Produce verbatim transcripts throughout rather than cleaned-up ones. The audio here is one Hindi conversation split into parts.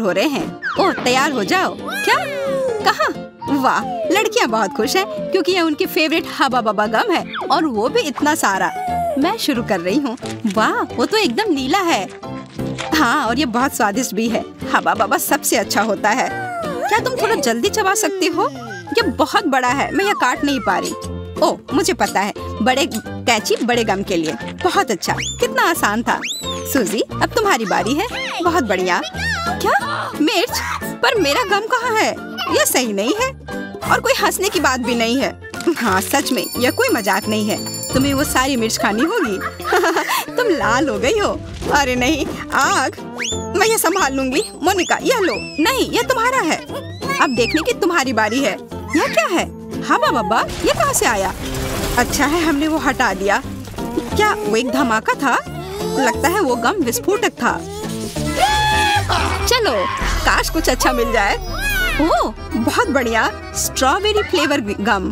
हो रहे हैं। ओह, तैयार हो जाओ। क्या? कहाँ? वाह, लड़कियाँ बहुत खुश हैं क्योंकि यह उनकी फेवरेट हबा बबा गम है और वो भी इतना सारा। मैं शुरू कर रही हूँ। वाह, वो तो एकदम नीला है। हाँ, और ये बहुत स्वादिष्ट भी है। हबा बबा सबसे अच्छा होता है। क्या तुम थोड़ा जल्दी चबा सकती हो? ये बहुत बड़ा है, मैं ये काट नहीं पा रही। ओह, मुझे पता है, बड़े कैंची बड़े गम के लिए। बहुत अच्छा, कितना आसान था। सूजी, अब तुम्हारी बारी है। बहुत बढ़िया। क्या? मिर्च? पर मेरा गम कहाँ है? यह सही नहीं है और कोई हंसने की बात भी नहीं है। हाँ, सच में यह कोई मजाक नहीं है। तुम्हें वो सारी मिर्च खानी होगी। तुम लाल हो गई हो। अरे नहीं, आग। मैं ये संभाल लूंगी। मोनिका, यह लो। नहीं, यह तुम्हारा है। अब देखने की तुम्हारी बारी है। यह क्या है? हबा बबा, ये कहाँ से आया? अच्छा है हमने वो हटा दिया। क्या वो एक धमाका था? लगता है वो गम विस्फोटक था। चलो, काश कुछ अच्छा मिल जाए। ओह, बहुत बढ़िया, स्ट्रॉबेरी फ्लेवर गम।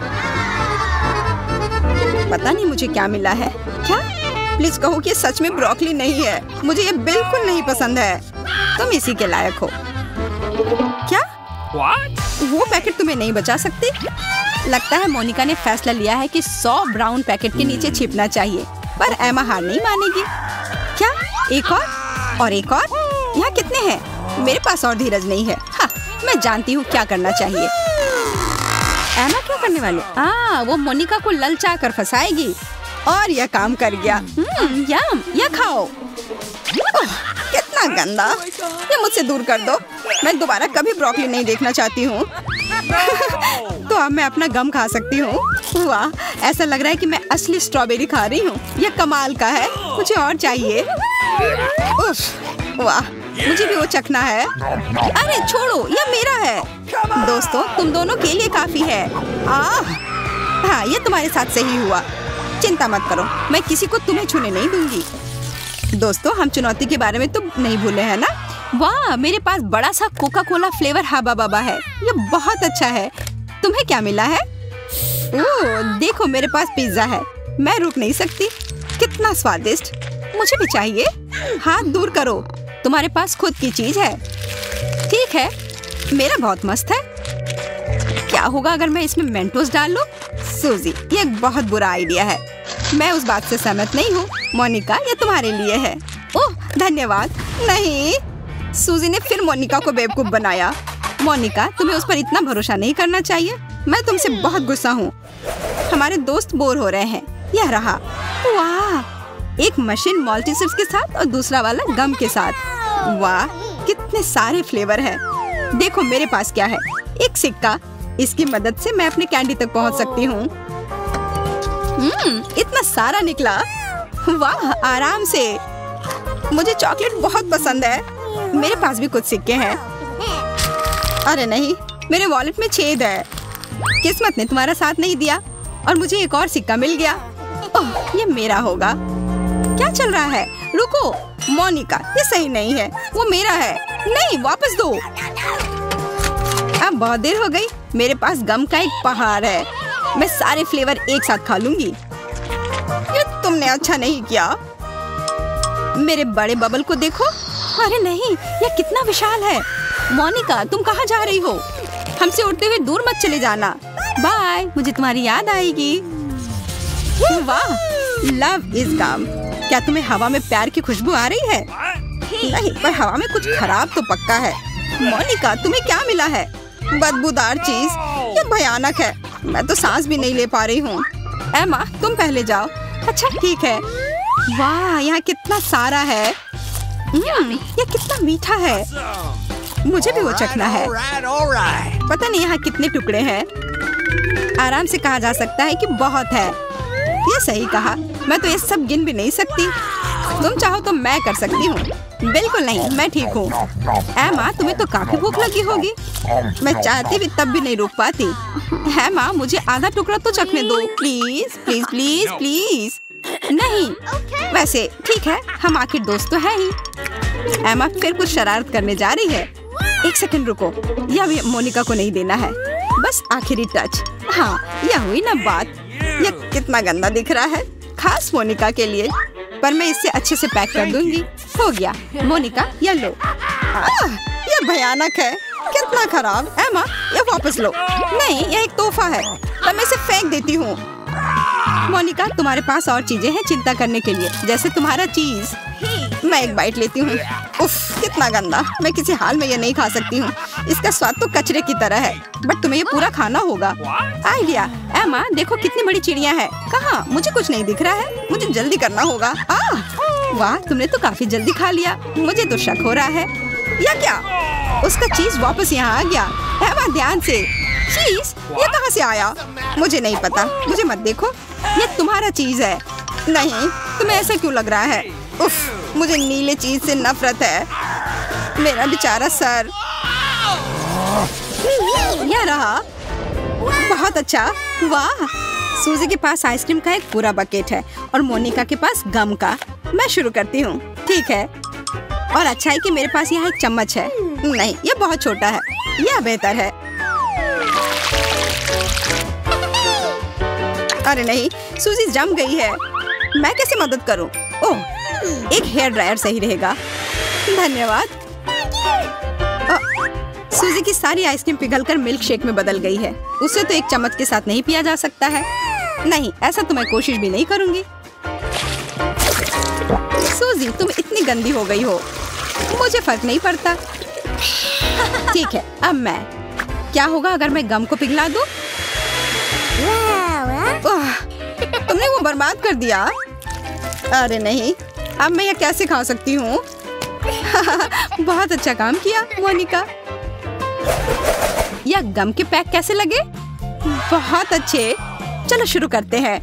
पता नहीं मुझे क्या मिला है। क्या? प्लीज कहो कि ये सच में ब्रोकली नहीं है। मुझे ये बिल्कुल नहीं पसंद है। तुम इसी के लायक हो। क्या? What? वो पैकेट तुम्हें नहीं बचा सकती? लगता है मोनिका ने फैसला लिया है कि सौ ब्राउन पैकेट के नीचे छिपना चाहिए, पर एमा हार नहीं मानेगी। क्या? एक और? और एक और? यहाँ कितने हैं? मेरे पास और धीरज नहीं है। हाँ, मैं जानती हूँ क्या करना चाहिए। एमा क्या करने वाले? आ, वो मोनिका को ललचा कर फंसाएगी और यह काम कर गया। हम्म, यम, यह खाओ। ओह, कितना गंदा। ये मुझसे दूर कर दो। मैं दोबारा कभी ब्रोकली नहीं देखना चाहती हूँ। तो अब मैं अपना गम खा सकती हूँ। वाह, ऐसा लग रहा है कि मैं असली स्ट्रॉबेरी खा रही हूँ। यह कमाल का है। मुझे और चाहिए। उफ, वाह, मुझे भी वो चखना है। अरे छोड़ो, यह मेरा है। दोस्तों, तुम दोनों के लिए काफी है। आह, हाँ, ये तुम्हारे साथ सही हुआ। चिंता मत करो, मैं किसी को तुम्हें छूने नहीं दूंगी। दोस्तों, हम चुनौती के बारे में तो नहीं भूले हैं ना? वाह, मेरे पास बड़ा सा कोका कोला फ्लेवर हबा बबा है। ये बहुत अच्छा है। तुम्हें क्या मिला है? ओह, देखो, मेरे पास पिज्जा है। मैं रुक नहीं सकती। कितना स्वादिष्ट। मुझे भी चाहिए। हाथ दूर करो, तुम्हारे पास खुद की चीज है। ठीक है, मेरा बहुत मस्त है। क्या होगा अगर मैं इसमें मेंटोस डाल लूं? सूजी, ये एक बहुत बुरा आइडिया है। मैं उस बात से सहमत नहीं हूँ। मोनिका, ये तुम्हारे लिए है। ओह, धन्यवाद। नहीं, सूजी ने फिर मोनिका को बेवकूफ बनाया। मोनिका, तुम्हें उस पर इतना भरोसा नहीं करना चाहिए। मैं तुमसे बहुत गुस्सा हूँ। हमारे दोस्त बोर हो रहे हैं। यह रहा। वाह, एक मशीन मल्टीसिप्स के साथ और दूसरा वाला गम के साथ। वाह, कितने सारे फ्लेवर हैं। देखो मेरे पास क्या है। एक सिक्का। इसकी मदद से मैं अपने कैंडी तक पहुँच सकती हूँ। हम्म, इतना सारा निकला। वाह, आराम से। मुझे चॉकलेट बहुत पसंद है। मेरे पास भी कुछ सिक्के हैं। अरे नहीं, मेरे वॉलेट में छेद है। किस्मत ने तुम्हारा साथ नहीं दिया और मुझे एक और सिक्का मिल गया। ओह, ये मेरा होगा। क्या चल रहा है? रुको, मोनिका, ये सही नहीं है। वो मेरा है। नहीं, वापस दो। अब बहुत देर हो गई। मेरे पास गम का एक पहाड़ है। मैं सारे फ्लेवर एक साथ खा लूंगी। ये तुमने अच्छा नहीं किया। मेरे बड़े बबल को देखो। अरे नहीं, यह कितना विशाल है। मोनिका, तुम कहाँ जा रही हो? हमसे उड़ते हुए दूर मत चले जाना। बाय, मुझे तुम्हारी याद आएगी। वाह, लव इज गम। क्या तुम्हें हवा में प्यार की खुशबू आ रही है? नहीं, पर हवा में कुछ खराब तो पक्का है। मोनिका, तुम्हें क्या मिला है? बदबूदार चीज। ये भयानक है। मैं तो सांस भी नहीं ले पा रही हूँ। एमा, तुम पहले जाओ। अच्छा ठीक है। वाह, यहाँ कितना सारा है। ये कितना मीठा है। मुझे भी वो चखना है। पता नहीं यहाँ कितने टुकड़े हैं। आराम से कहा जा सकता है कि बहुत है। ये सही कहा। मैं तो ये सब गिन भी नहीं सकती। तुम चाहो तो मैं कर सकती हूँ। बिल्कुल नहीं, मैं ठीक हूँ। एमा, तुम्हें तो काफी भूख लगी होगी। मैं चाहती भी तब भी नहीं रुक पाती। एमा, मुझे आधा टुकड़ा तो चखने दो। Please please please please. नहीं, वैसे ठीक है, हम आखिर दोस्त तो है ही। एमा फिर कुछ शरारत करने जा रही है। एक सेकंड रुको, यह भी मोनिका को नहीं देना है। बस आखिरी टच। हाँ, यह हुई ना बात। यह कितना गंदा दिख रहा है, खास मोनिका के लिए। पर मैं इसे अच्छे से पैक कर दूंगी। हो गया। मोनिका, यह लो। आह, ये भयानक है, कितना खराब। एमा, ये वापस लो। नहीं, ये एक तोहफा है, तो मैं इसे फेंक देती हूँ। मोनिका, तुम्हारे पास और चीजें हैं चिंता करने के लिए, जैसे तुम्हारा चीज। मैं एक बाइट लेती हूँ। उफ, कितना गंदा, मैं किसी हाल में ये नहीं खा सकती हूँ। इसका स्वाद तो कचरे की तरह है, बट तुम्हें ये पूरा खाना होगा। आइडिया। एमा, देखो कितनी बड़ी चिड़िया है। कहाँ? मुझे कुछ नहीं दिख रहा है, मुझे जल्दी करना होगा। आ, वाह, तुमने तो काफी जल्दी खा लिया, मुझे तो शक हो रहा है। या क्या? उसका चीज वापस यहाँ आ गया। एमा, ध्यान से। चीज? ये कहाँ से आया? मुझे नहीं पता, मुझे मत देखो, ये तुम्हारा चीज है। नहीं, तुम्हें ऐसा क्यों लग रहा है? उफ, मुझे नीले चीज से नफरत है। मेरा बेचारा सर। यह रहा। बहुत अच्छा। वाह, सूजी के पास आइसक्रीम का एक पूरा बकेट है और मोनिका के पास गम का। मैं शुरू करती हूँ। ठीक है, और अच्छा है कि मेरे पास यहाँ एक चम्मच है। नहीं, ये बहुत छोटा है, यह बेहतर है। अरे नहीं, सूजी जम गई है। मैं कैसे मदद करूं? ओह, एक हेयर ड्रायर सही रहेगा। धन्यवाद। आ, सूजी की सारी आइसक्रीम पिघलकर मिल्क शेक में बदल गई है। उसे तो एक चम्मच के साथ नहीं पिया जा सकता है। नहीं, ऐसा तो मैं कोशिश भी नहीं करूंगी। सूजी, तुम इतनी गंदी हो गई हो। मुझे फर्क नहीं पड़ता। ठीक है, अब मैं। क्या होगा अगर मैं गम को पिघला दूं? तुमने वो बर्बाद कर दिया। अरे नहीं, अब मैं ये कैसे खा सकती हूँ? बहुत अच्छा काम किया मोनिका। यह गम के पैक कैसे लगे? बहुत अच्छे। चलो शुरू करते हैं।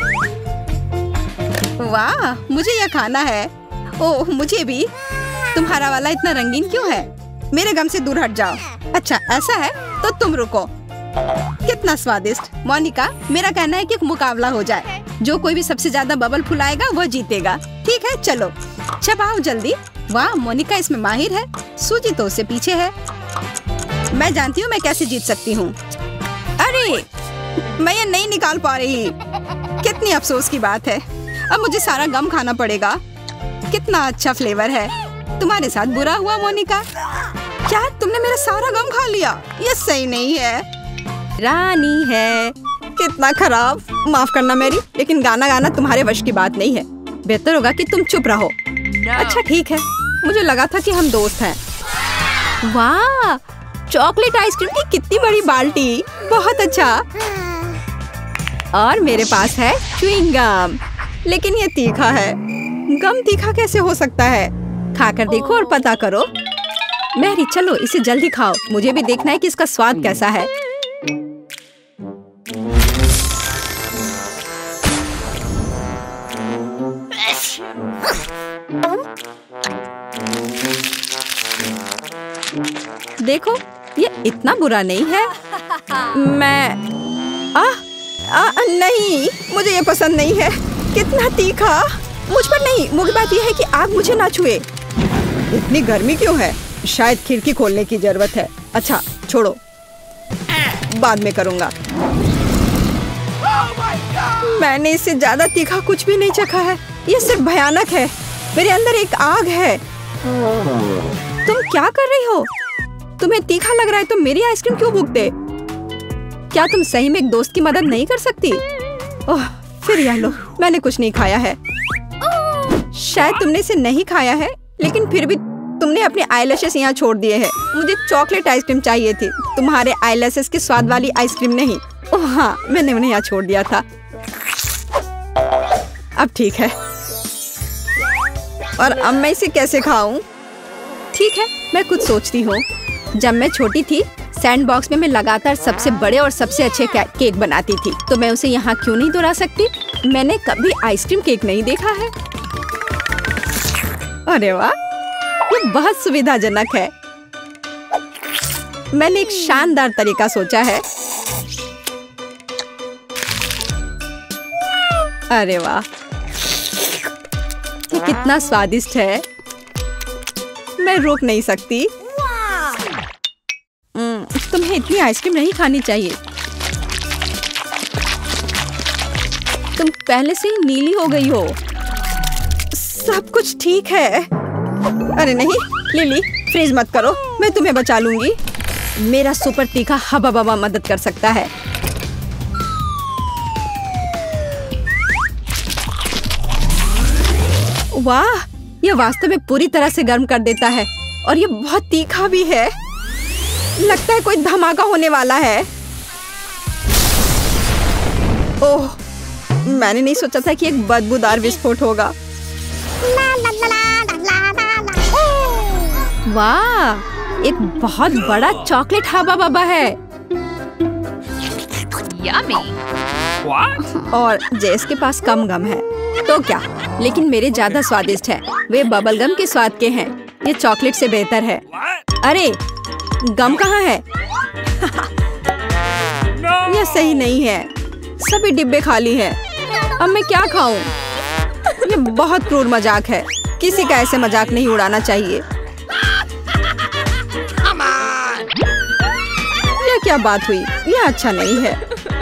वाह, मुझे यह खाना है। ओह, मुझे भी। तुम्हारा वाला इतना रंगीन क्यों है? मेरे गम से दूर हट जाओ। अच्छा, ऐसा है तो तुम रुको। कितना स्वादिष्ट। मोनिका, मेरा कहना है कि एक मुकाबला हो जाए। जो कोई भी सबसे ज्यादा बबल फुलाएगा वो जीतेगा। ठीक है, चलो चबाओ जल्दी। वाह, मोनिका इसमें माहिर है। सूजी तो उससे पीछे है। मैं जानती हूँ मैं कैसे जीत सकती हूँ। अरे, मैं ये नहीं निकाल पा रही। कितनी अफसोस की बात है। अब मुझे सारा गम खाना पड़ेगा। कितना अच्छा फ्लेवर है। तुम्हारे साथ बुरा हुआ मोनिका। क्या तुमने मेरा सारा गम खा लिया? ये सही नहीं है। रानी है। कितना खराब। माफ करना मेरी, लेकिन गाना गाना तुम्हारे वश की बात नहीं है। बेहतर होगा कि तुम चुप रहो। अच्छा ठीक है, मुझे लगा था कि हम दोस्त हैं। वाह, चॉकलेट आइसक्रीम की कितनी बड़ी बाल्टी। बहुत अच्छा। और मेरे पास है च्युइंग गम, लेकिन ये तीखा है। गम तीखा कैसे हो सकता है? खाकर देखो और पता करो। मैरी, चलो इसे जल्दी खाओ, मुझे भी देखना है कि इसका स्वाद कैसा है। देखो, ये इतना बुरा नहीं है। मैं आ, आ, नहीं, मुझे ये पसंद नहीं है। कितना तीखा। मुझ पर नहीं, मुख्य बात यह है कि आग मुझे ना छुए। इतनी गर्मी क्यों है? शायद खिड़की खोलने की जरूरत है। अच्छा छोड़ो, बाद में करूँगा। मैंने इससे ज्यादा तीखा कुछ भी नहीं चखा है। ये सिर्फ भयानक है। मेरे अंदर एक आग है। तुम क्या कर रही हो? तुम्हें तीखा लग रहा है तो मेरी आइसक्रीम क्यों भूखते? क्या तुम सही में एक दोस्त की मदद नहीं कर सकती? ओह, फिर यह लो, मैंने कुछ नहीं खाया है। शायद तुमने इसे नहीं खाया है, लेकिन फिर भी तुमने अपने आईलैशेस यहाँ छोड़ दिए हैं। मुझे चॉकलेट आइसक्रीम चाहिए थी, तुम्हारे आईलैशेस के स्वाद वाली आइसक्रीम नहीं। ओह हाँ, मैंने उन्हें यहाँ छोड़ दिया था। अब ठीक है। और अब मैं इसे कैसे खाऊं? ठीक है, मैं कुछ सोचती हूँ। जब मैं छोटी थी, सैंडबॉक्स में मैं लगातार सबसे बड़े और सबसे अच्छे केक बनाती थी, तो मैं उसे यहाँ क्यों नहीं दोहरा सकती? मैंने कभी आइसक्रीम केक नहीं देखा है। अरे वाह, ये बहुत सुविधाजनक है। मैंने एक शानदार तरीका सोचा है। अरे वाह, ये कितना स्वादिष्ट है। मैं रोक नहीं सकती। तुम्हें इतनी आइसक्रीम नहीं खानी चाहिए। तुम पहले से ही नीली हो गई हो। सब कुछ ठीक है। अरे नहीं, लिली, फ्रीज मत करो, मैं तुम्हें बचा लूंगी। मेरा सुपर तीखा हबा बबा मदद कर सकता है। वाह, यह वास्तव में पूरी तरह से गर्म कर देता है और ये बहुत तीखा भी है। लगता है कोई धमाका होने वाला है। ओह, मैंने नहीं सोचा था कि एक बदबूदार विस्फोट होगा। वाह, एक बहुत बड़ा चॉकलेट हबा बबा है। Yummy. What? और जेस के पास कम गम है तो क्या, लेकिन मेरे ज्यादा स्वादिष्ट है। वे बबल गम के स्वाद के हैं। ये चॉकलेट से बेहतर है। What? अरे, गम कहाँ है? No. यह सही नहीं है। सभी डिब्बे खाली हैं। अब मैं क्या खाऊं? ये बहुत क्रूर मजाक है। किसी का ऐसे मजाक नहीं उड़ाना चाहिए। यह क्या बात हुई? यह अच्छा नहीं है।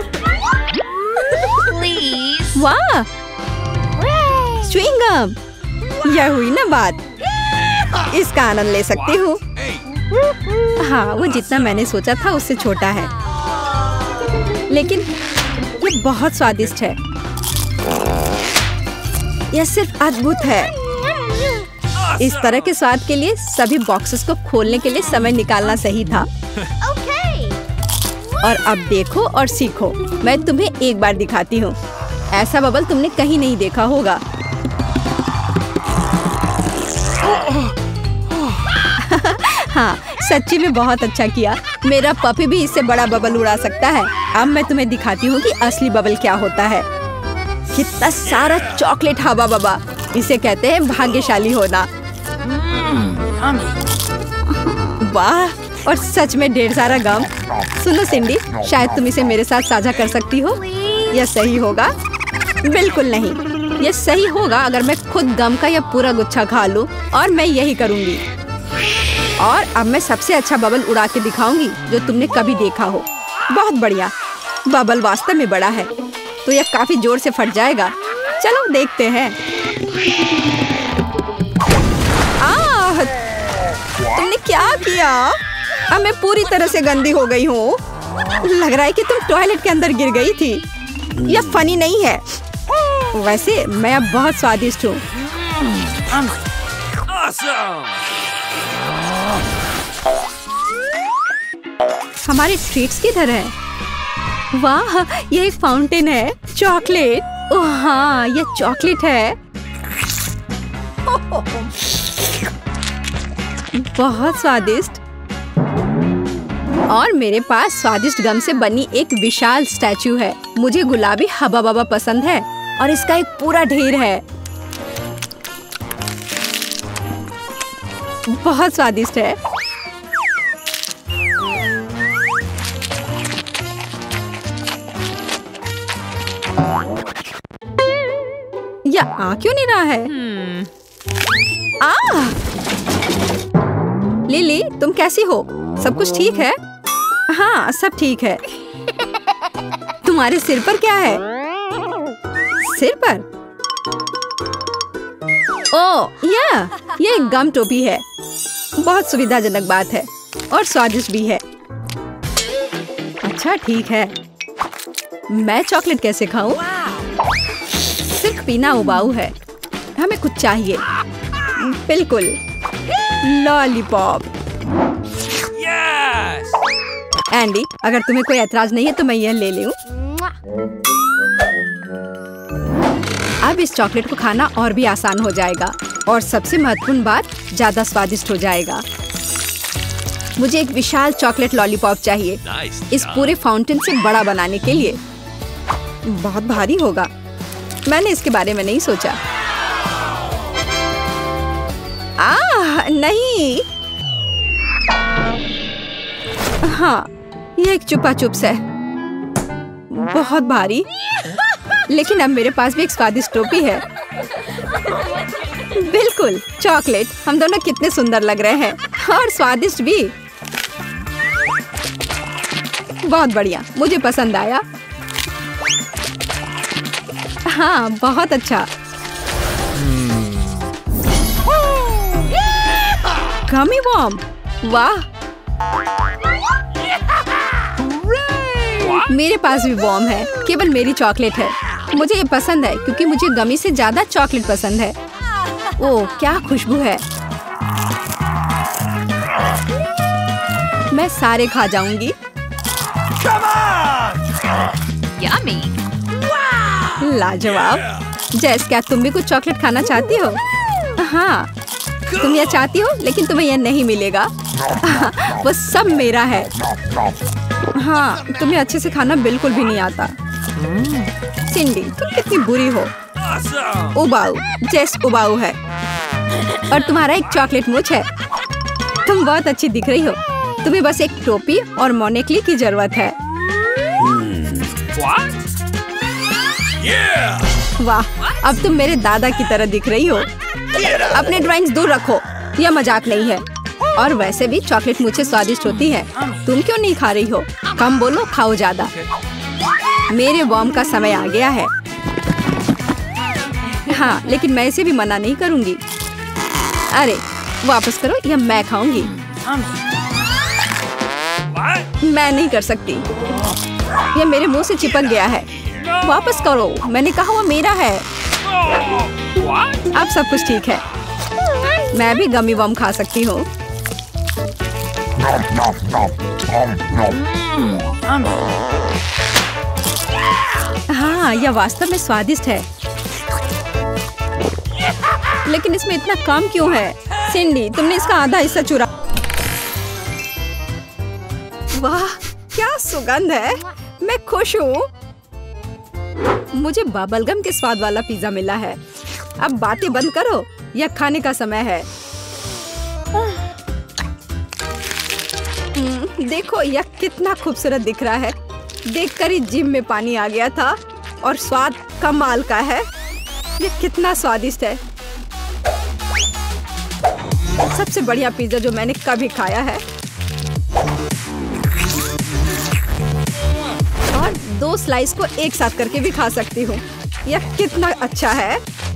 Please. वाह, च्युइंगम। यह हुई ना बात। इसका आनंद ले सकती हूँ। हाँ, वो जितना मैंने सोचा था उससे छोटा है, लेकिन ये बहुत स्वादिष्ट है। यह सिर्फ अद्भुत है। इस तरह के स्वाद के लिए सभी बॉक्सेस को खोलने के लिए समय निकालना सही था। Okay. और अब देखो और सीखो। मैं तुम्हें एक बार दिखाती हूँ। ऐसा बबल तुमने कहीं नहीं देखा होगा। हाँ, सच्ची में बहुत अच्छा किया। मेरा पपी भी इससे बड़ा बबल उड़ा सकता है। अब मैं तुम्हें दिखाती हूँ कि असली बबल क्या होता है। कितना सारा चॉकलेट हवा बबा, इसे कहते हैं भाग्यशाली होना। वाह, और सच में ढेर सारा गम। सुनो सिंडी, शायद तुम इसे मेरे साथ साझा कर सकती हो। यह सही होगा? बिल्कुल नहीं। यह सही होगा अगर मैं खुद गम का यह पूरा गुच्छा खा लूं, और मैं यही करूंगी। और अब मैं सबसे अच्छा बबल उड़ा के दिखाऊंगी जो तुमने कभी देखा हो। बहुत बढ़िया। बबल वास्तव में बड़ा है, तो यह काफी जोर से फट जाएगा। चलो देखते हैं। आह, तुमने क्या किया? अब मैं पूरी तरह से गंदी हो गई हूँ। लग रहा है कि तुम टॉयलेट के अंदर गिर गई थी। यह फनी नहीं है। वैसे मैं अब बहुत स्वादिष्ट हूँ। Awesome. हमारे ट्रीट्स किधर है? वाह, ये एक फाउंटेन है। चॉकलेट। ओह हाँ, ये चॉकलेट है। बहुत स्वादिष्ट। और मेरे पास स्वादिष्ट गम से बनी एक विशाल स्टैचू है। मुझे गुलाबी हबा बबा पसंद है और इसका एक पूरा ढेर है। बहुत स्वादिष्ट है। यह आ क्यों नहीं रहा है? Hmm. आ! लिली, तुम कैसी हो? सब कुछ ठीक है? हाँ, सब ठीक है। तुम्हारे सिर पर क्या है? सिर पर? ओह, यह ये एक गम टोपी है। बहुत सुविधाजनक बात है और स्वादिष्ट भी है। अच्छा, ठीक है। मैं चॉकलेट कैसे खाऊं? सिर्फ पीना उबाऊ है। हमें कुछ चाहिए। बिल्कुल, लॉलीपॉप। Yes. एंडी, अगर तुम्हें कोई ऐतराज नहीं है तो मैं यह ले लूं। अब इस चॉकलेट को खाना और भी आसान हो जाएगा और सबसे महत्वपूर्ण बात, ज्यादा स्वादिष्ट हो जाएगा। मुझे एक विशाल चॉकलेट लॉलीपॉप चाहिए Nice. इस पूरे फाउंटेन से बड़ा बनाने के लिए। बहुत भारी होगा। मैंने इसके बारे में नहीं सोचा। आह, नहीं। हाँ, ये एक चुपा चुप्स है। बहुत भारी। लेकिन अब मेरे पास भी एक स्वादिष्ट टोपी है। बिल्कुल, चॉकलेट। हम दोनों कितने सुंदर लग रहे हैं और स्वादिष्ट भी। बहुत बढ़िया, मुझे पसंद आया। हाँ, बहुत अच्छा। गमी वॉर्म, वाह। मेरे पास भी वॉर्म है, केवल मेरी चॉकलेट है। मुझे ये पसंद है क्योंकि मुझे गमी से ज्यादा चॉकलेट पसंद है। ओह, क्या खुशबू है। मैं सारे खा जाऊंगी। Yummy. लाजवाब। जैस, क्या तुम भी कुछ चॉकलेट खाना चाहती हो? हाँ, तुम यह चाहती हो, लेकिन तुम्हें यह नहीं मिलेगा। वो सब मेरा है। हाँ, तुम्हें अच्छे से खाना बिल्कुल भी नहीं आता। सिंडी, तुम कितनी बुरी हो। उबाऊ, जेस उबाऊ है। और तुम्हारा एक चॉकलेट मुछ है। तुम बहुत अच्छी दिख रही हो। तुम्हें बस एक टोपी और मोनेक्ली की जरूरत है। वाह, अब तुम मेरे दादा की तरह दिख रही हो। अपने ड्राइंग्स दूर रखो, यह मजाक नहीं है। और वैसे भी चॉकलेट मुझे स्वादिष्ट होती है। तुम क्यों नहीं खा रही हो? कम बोलो, खाओ ज्यादा। मेरे वॉर्म का समय आ गया है। हाँ, लेकिन मैं इसे भी मना नहीं करूंगी। अरे वापस करो, यह मैं खाऊंगी। मैं नहीं कर सकती, यह मेरे मुंह से चिपक गया है। वापस करो, मैंने कहा वो मेरा है। अब सब कुछ ठीक है। मैं भी गमी वॉर्म खा सकती हूँ। हाँ, यह वास्तव में स्वादिष्ट है। लेकिन इसमें इतना कम क्यों है? सिंडी, तुमने इसका आधा हिस्सा चुरा। वाह, क्या सुगंध है। मैं खुश हूँ। मुझे बबलगम के स्वाद वाला पिज्जा मिला है। अब बातें बंद करो, यह खाने का समय है। देखो, यह कितना खूबसूरत दिख रहा है। देखकर ही जिम में पानी आ गया था। और स्वाद कमाल का है। यह कितना स्वादिष्ट है। सबसे बढ़िया पिज्जा जो मैंने कभी खाया है। और दो स्लाइस को एक साथ करके भी खा सकती हूँ। यह कितना अच्छा है।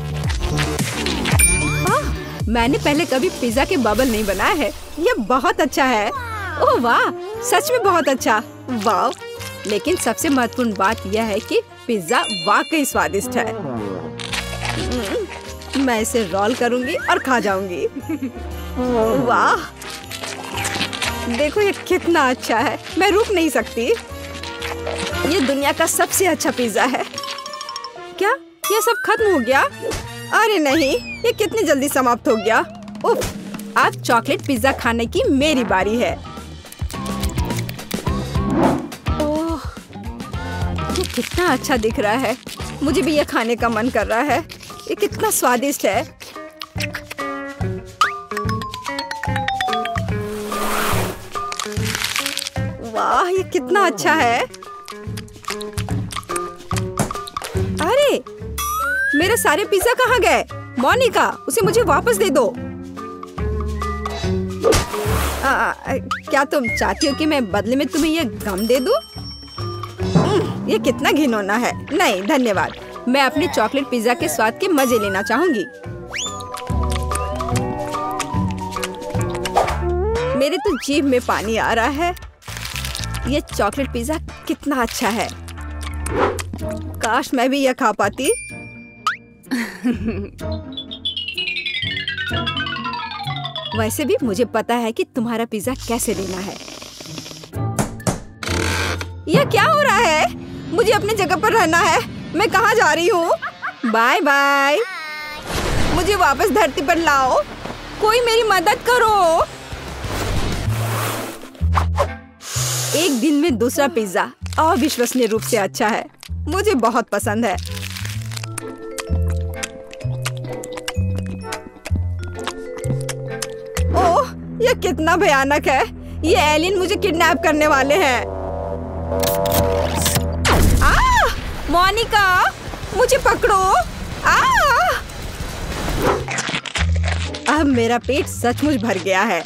आह, मैंने पहले कभी पिज्जा के बबल नहीं बनाया है। यह बहुत अच्छा है। ओह वाह, सच में बहुत अच्छा। वाह, लेकिन सबसे महत्वपूर्ण बात यह है कि पिज्जा वाकई स्वादिष्ट है। मैं इसे रोल करूंगी और खा जाऊंगी। वाह, देखो ये कितना अच्छा है। मैं रुक नहीं सकती। ये दुनिया का सबसे अच्छा पिज्जा है। क्या ये सब खत्म हो गया? अरे नहीं, ये कितनी जल्दी समाप्त हो गया। उफ, अब चॉकलेट पिज्जा खाने की मेरी बारी है। ओह, ये कितना अच्छा दिख रहा है। मुझे भी ये खाने का मन कर रहा है। ये कितना स्वादिष्ट है। वाह, ये कितना अच्छा है। अरे, मेरे सारे पिज्जा कहाँ गए? मोनिका, उसे मुझे वापस दे दो। आ, आ, क्या तुम चाहती हो कि मैं बदले में तुम्हें ये गम दे दूं? ये कितना घिनौना है। नहीं धन्यवाद, मैं अपने चॉकलेट पिज्जा के स्वाद के मजे लेना चाहूंगी। मेरे तो जीभ में पानी आ रहा है। ये चॉकलेट पिज्जा कितना अच्छा है। काश मैं भी यह खा पाती। वैसे भी मुझे पता है कि तुम्हारा पिज्जा कैसे लेना है। यह क्या हो रहा है? मुझे अपनी जगह पर रहना है। मैं कहाँ जा रही हूँ? Bye bye. मुझे वापस धरती पर लाओ। कोई मेरी मदद करो। एक दिन में दूसरा पिज्जा अविश्वसनीय रूप से अच्छा है। मुझे बहुत पसंद है। ओह, यह कितना भयानक है। ये एलियन मुझे किडनैप करने वाले हैं। आ, मोनिका, मुझे पकड़ो। आ! अब मेरा पेट सचमुच भर गया है।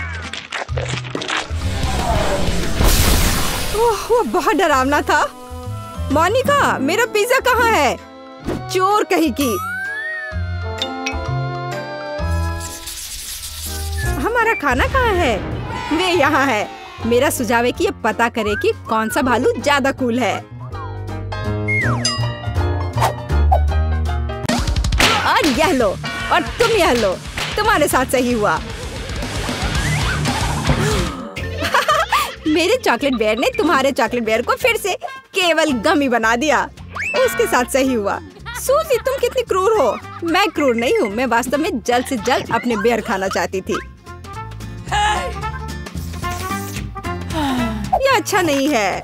ओह, वो बहुत डरावना था। मोनिका, मेरा पिज्जा कहाँ है? चोर कहीं की। तुम्हारा खाना कहाँ है? वे यहाँ है। मेरा सुझाव है कि ये पता करे कि कौन सा भालू ज्यादा कूल है। और यह लो, और तुम यह लो। तुम्हारे साथ सही हुआ। मेरे चॉकलेट बेयर ने तुम्हारे चॉकलेट बेयर को फिर से केवल गमी बना दिया। उसके साथ सही हुआ। सूजी, तुम कितनी क्रूर हो। मैं क्रूर नहीं हूँ। मैं वास्तव में जल्द से जल्द अपने बेयर खाना चाहती थी। ये अच्छा नहीं है।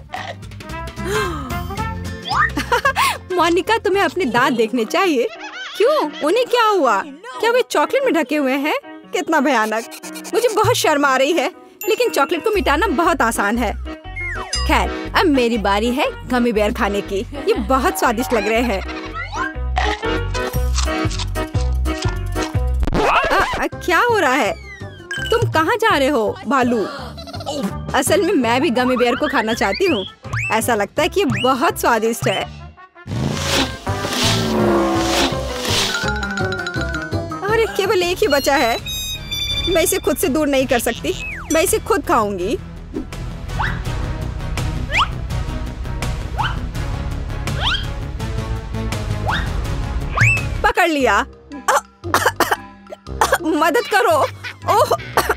मोनिका, तुम्हें अपने दांत देखने चाहिए। क्यों? उन्हें क्या हुआ? क्या वे चॉकलेट में ढके हुए हैं? कितना भयानक। मुझे बहुत शर्म आ रही है, लेकिन चॉकलेट को मिटाना बहुत आसान है। खैर, अब मेरी बारी है गमी बेयर खाने की। ये बहुत स्वादिष्ट लग रहे हैं। आ, आ, क्या हो रहा है? तुम कहाँ जा रहे हो भालू? असल में मैं भी गमी बेयर को खाना चाहती हूँ। ऐसा लगता है कि ये बहुत स्वादिष्ट है। अरे केवल एक ही बचा है। मैं इसे खुद से दूर नहीं कर सकती। मैं इसे खुद खाऊंगी। पकड़ लिया। मदद करो। ओह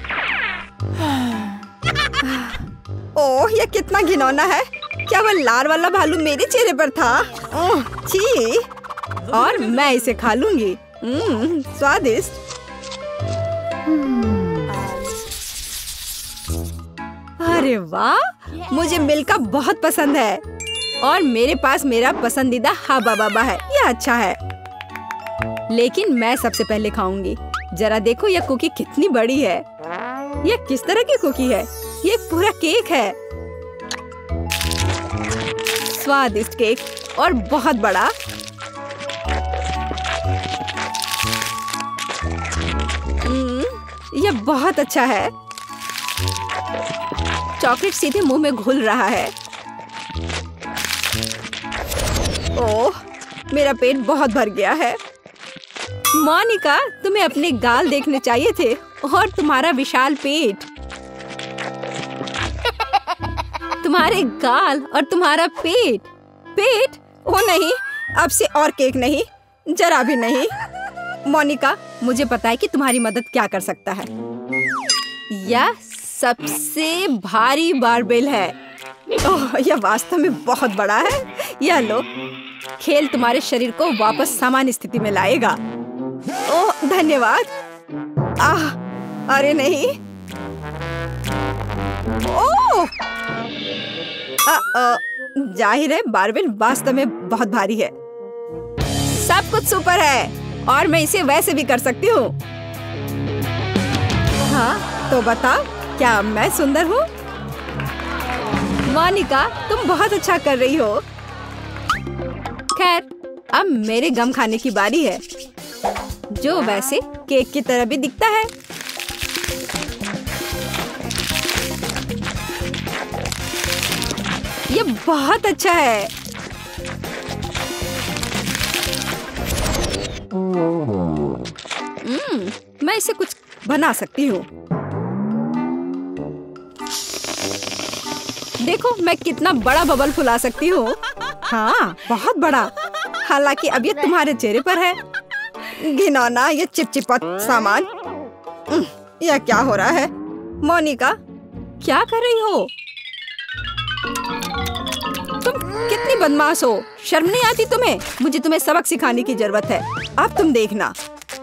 ओह, यह कितना घिनौना है। क्या वह लार वाला भालू मेरे चेहरे पर था? ओह छी। और मैं इसे खा लूंगी। हम्म, स्वादिष्ट। अरे वाह, मुझे मिल्का बहुत पसंद है। और मेरे पास मेरा पसंदीदा हाबा बाबा है। यह अच्छा है, लेकिन मैं सबसे पहले खाऊंगी। जरा देखो यह कुकी कितनी बड़ी है। यह किस तरह की कुकी है? ये एक पूरा केक है। स्वादिष्ट केक और बहुत बड़ा। यह बहुत अच्छा है। चॉकलेट सीधे मुंह में घुल रहा है। ओह, मेरा पेट बहुत भर गया है। मोनिका, तुम्हें अपने गाल देखने चाहिए थे और तुम्हारा विशाल पेट। तुम्हारे गाल और तुम्हारा पेट। पेट? ओ नहीं, अब से और केक नहीं, जरा भी नहीं। मोनिका, मुझे पता है कि तुम्हारी मदद क्या कर सकता है। यह सबसे भारी बारबेल है। ओह, यह वास्तव में बहुत बड़ा है। यह लो, खेल तुम्हारे शरीर को वापस सामान्य स्थिति में लाएगा। ओह धन्यवाद। आह, अरे नहीं। ओह, आ, आ, जाहिर है बारबेल वास्तव में बहुत भारी है। सब कुछ सुपर है और मैं इसे वैसे भी कर सकती हूँ। हाँ, तो बताओ, क्या मैं सुंदर हूँ? मोनिका, तुम बहुत अच्छा कर रही हो। खैर, अब मेरे गम खाने की बारी है, जो वैसे केक की तरह भी दिखता है। ये बहुत अच्छा है। हम्म, मैं इसे कुछ बना सकती हूँ। देखो मैं कितना बड़ा बबल फुला सकती हूँ। हाँ, बहुत बड़ा। हालांकि अब ये तुम्हारे चेहरे पर है। घिनौना ये चिपचिपा सामान। यह क्या हो रहा है? मोनिका, क्या कर रही हो? तुम कितनी बदमाश हो। शर्म नहीं आती तुम्हें? मुझे तुम्हें सबक सिखाने की जरूरत है। अब तुम देखना।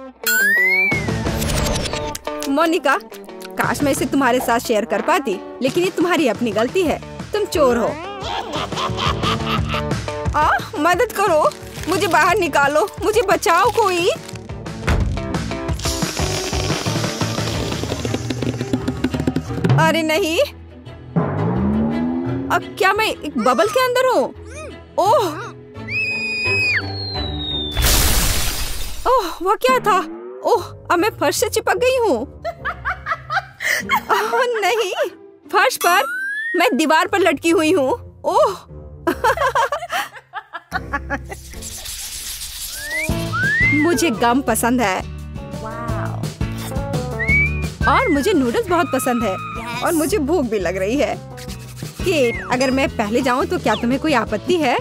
मोनिका, काश मैं इसे तुम्हारे साथ शेयर कर पाती, लेकिन ये तुम्हारी अपनी गलती है। तुम चोर हो। आ, मदद करो, मुझे बाहर निकालो, मुझे बचाओ कोई। अरे नहीं, अब क्या मैं एक बबल के अंदर हूँ? ओह, ओह, वह क्या था? ओह, अब मैं फर्श से चिपक गई हूँ। ओह नहीं, फर्श पर मैं दीवार पर लटकी हुई हूँ। ओह, मुझे गम पसंद है। और मुझे नूडल्स बहुत पसंद है और मुझे भूख भी लग रही है। केट, अगर मैं पहले जाऊं तो क्या तुम्हें कोई आपत्ति है?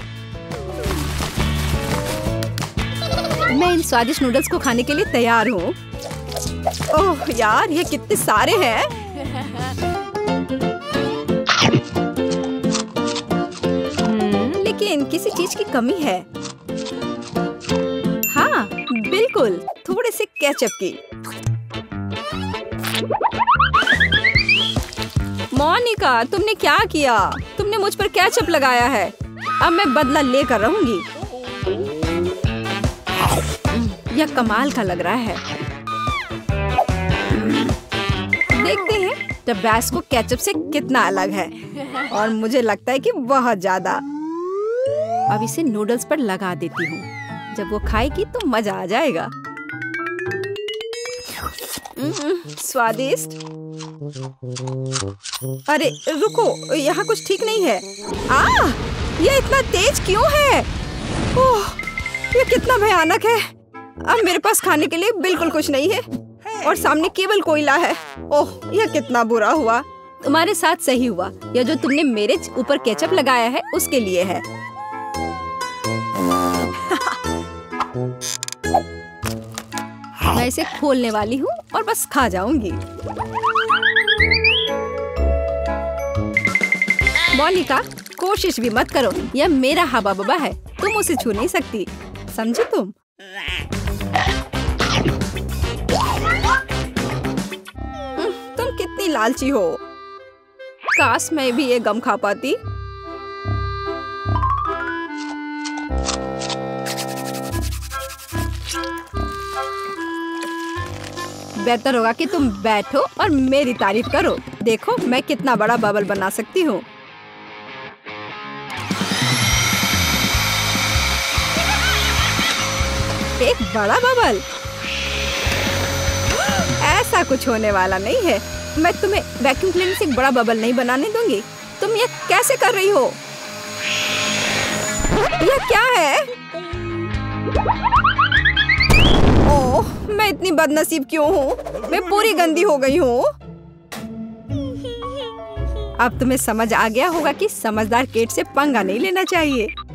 मैं इन स्वादिष्ट नूडल्स को खाने के लिए तैयार हूँ। ओह यार, ये कितने सारे हैं। लेकिन किसी चीज की कमी है। हाँ बिल्कुल, थोड़े से केचप की। मोनिका, तुमने क्या किया? तुमने मुझ पर केचप लगाया है। अब मैं बदला लेकर रहूंगी। यह कमाल का लग रहा है। देखते हैं टबैस्को केचप से कितना अलग है। और मुझे लगता है कि बहुत ज्यादा। अब इसे नूडल्स पर लगा देती हूँ। जब वो खाएगी तो मजा आ जाएगा। स्वादिष्ट। अरे रुको, यहाँ कुछ ठीक नहीं है। आ, ये इतना तेज क्यों है? ओह, ये कितना भयानक है। अब मेरे पास खाने के लिए बिल्कुल कुछ नहीं है और सामने केवल कोयला है। ओह, यह कितना बुरा हुआ। तुम्हारे साथ सही हुआ। यह जो तुमने मेरे ऊपर केचप लगाया है उसके लिए है। मैं इसे खोलने वाली हूँ और बस खा जाऊंगी। मोनिका, कोशिश भी मत करो। यह मेरा हवा बबा है, तुम उसे छू नहीं सकती, समझी तुम? तुम कितनी लालची हो। काश मैं भी ये गम खा पाती। बेहतर होगा कि तुम बैठो और मेरी तारीफ करो। देखो मैं कितना बड़ा बबल बना सकती हूँ। एक बड़ा बबल? ऐसा कुछ होने वाला नहीं है। मैं तुम्हें वैक्यूम क्लीनर से एक बड़ा बबल नहीं बनाने दूंगी। तुम ये कैसे कर रही हो? यह क्या है? ओह, मैं इतनी बदनसीब क्यों हूँ? मैं पूरी गंदी हो गई हूँ। अब तुम्हें समझ आ गया होगा कि समझदार केट से पंगा नहीं लेना चाहिए।